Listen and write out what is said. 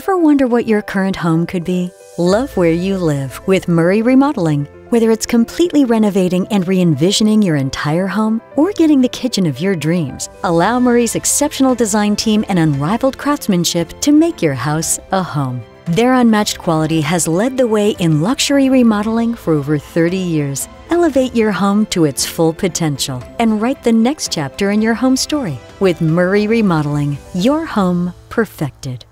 Ever wonder what your current home could be? Love where you live with Murray Remodeling. Whether it's completely renovating and re-envisioning your entire home or getting the kitchen of your dreams, allow Murray's exceptional design team and unrivaled craftsmanship to make your house a home. Their unmatched quality has led the way in luxury remodeling for over 30 years. Elevate your home to its full potential and write the next chapter in your home story with Murray Remodeling, your home perfected.